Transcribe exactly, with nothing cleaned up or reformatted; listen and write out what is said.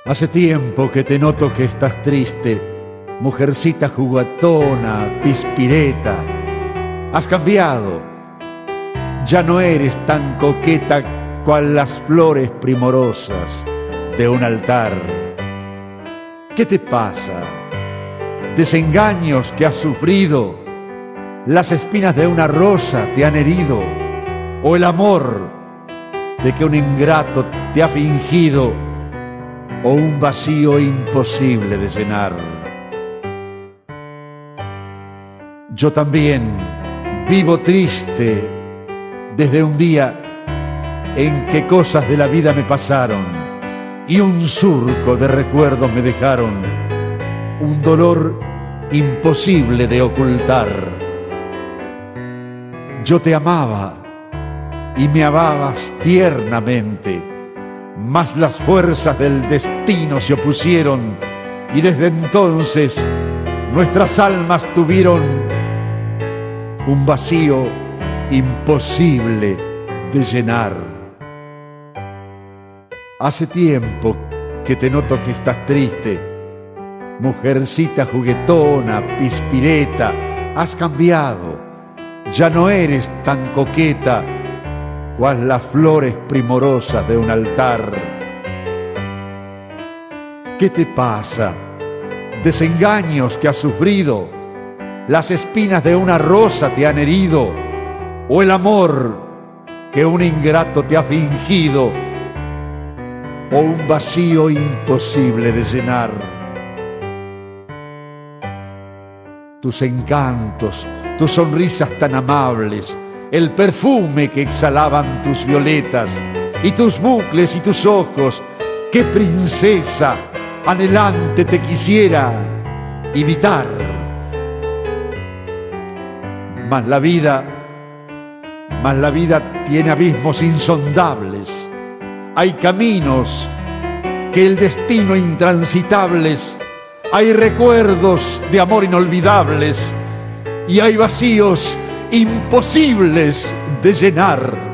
Hace tiempo que te noto que estás triste, mujercita juguetona, pispireta. Has cambiado, ya no eres tan coqueta cual las flores primorosas de un altar. ¿Qué te pasa? ¿Desengaños que has sufrido? ¿Las espinas de una rosa te han herido? ¿O el amor de que un ingrato te ha fingido? ¿O un vacío imposible de llenar? Yo también vivo triste desde un día en que cosas de la vida me pasaron y un surco de recuerdos me dejaron, un dolor imposible de ocultar. Yo te amaba y me amabas tiernamente, mas las fuerzas del destino se opusieron y desde entonces nuestras almas tuvieron un vacío imposible de llenar. Hace tiempo que te noto que estás triste, mujercita juguetona, pispireta. Has cambiado, ya no eres tan coqueta cual las flores primorosas de un altar. ¿Qué te pasa? ¿Desengaños que has sufrido? ¿Las espinas de una rosa te han herido? ¿O el amor que un ingrato te ha fingido? ¿O un vacío imposible de llenar? Tus encantos, tus sonrisas tan amables, el perfume que exhalaban tus violetas y tus bucles y tus ojos, qué princesa anhelante te quisiera imitar. Mas la vida, mas la vida tiene abismos insondables. Hay caminos que el destino intransitables, hay recuerdos de amor inolvidables y hay vacíos imposibles de llenar.